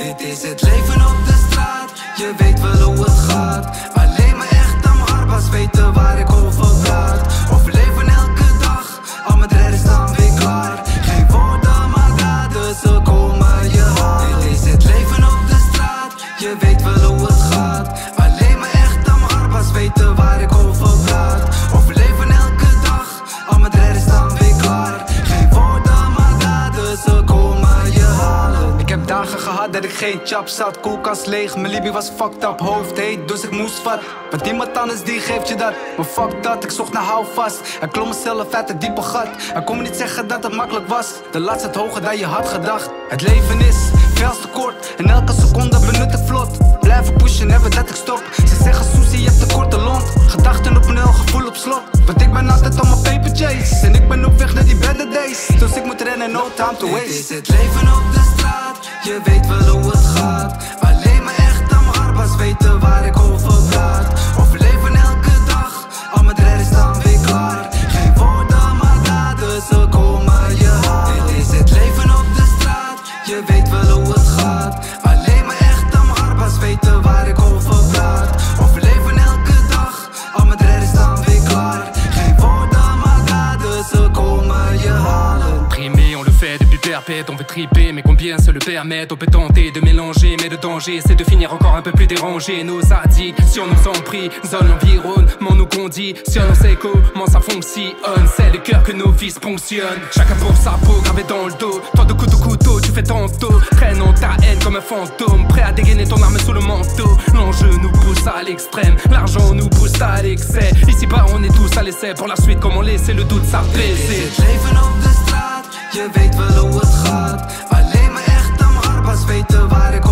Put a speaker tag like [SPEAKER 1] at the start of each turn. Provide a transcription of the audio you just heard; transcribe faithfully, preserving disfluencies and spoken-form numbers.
[SPEAKER 1] Dit is het leven op de straat, je weet wel hoe het gaat. Alleen maar echte marbas weten waar ik over praat. Overleven elke dag, al mijn dreiden staan weer klaar. Geen woorden maar daden, ze komen je halen. Dit is het leven op de straat, je weet wel hoe het gaat. Alleen maar echte marbas weten waar ik over praat. Overleven elke dag, al mijn dreiden staan weer klaar. Geen woorden maar daden, ze komen je halen. Ik heb dagen gehad dat ik geen chap zat, koelkast leeg, mijn libie was fucked up, hoofd heet, dus ik moest wat. Want iemand anders die geeft je dat, maar fuck dat, ik zocht naar houvast. Hij klom mezelf uit het diepe gat, hij kon me niet zeggen dat het makkelijk was. De lat zat hoger dan je had gedacht. Het leven is veel te kort, en elke seconde benut ik vlot. Blijven pushen, never dat ik stop. Ze zeggen Susie, je hebt een korte lont. Gedachten op nul, gevoel op slot. Want ik ben altijd op mijn paper chase, en ik ben op weg naar die better days. Dus ik moet rennen, no time to waste. Dit is het leven op de straat, je weet wel hoe het gaat. Alleen maar echte marbas weten waar ik over praat. Overleven elke dag, al mijn dreiden staan weer klaar. Geen woorden maar daden, ze komen je halen. Dit is het leven op de straat, je weet wel hoe het gaat. Alleen maar echte marbas weten waar ik over praat. Overleven elke dag, al mijn dreiden staan weer klaar. Geen woorden maar daden, ze komen je halen.
[SPEAKER 2] Primé, on le fait depuis perpète, on veut triper, mais combien se le permettent? On peut tenter de mélanger, mais le danger c'est de finir encore un peu plus dérangé. Nos addictions nous ont pris, zone l'environnement nous conditionne. On sait comment ça fonctionne, c'est le cœur que nos vies ponctionnent. Chacun pour sa peau, gravé dans le dos. Toi de couteau couteau, tu fais ton dos. Traînons ta haine comme un fantôme, prêt à dégainer ton arme sous le manteau. L'enjeu nous pousse à l'extrême, l'argent nous pousse à l'excès. Ici bas on est tous à l'essai, pour la suite comment laisser le doute s'apaiser.
[SPEAKER 1] Het leven op de straat, je weet wel hoe het gaat. Alleen maar echte marbas weten waar ik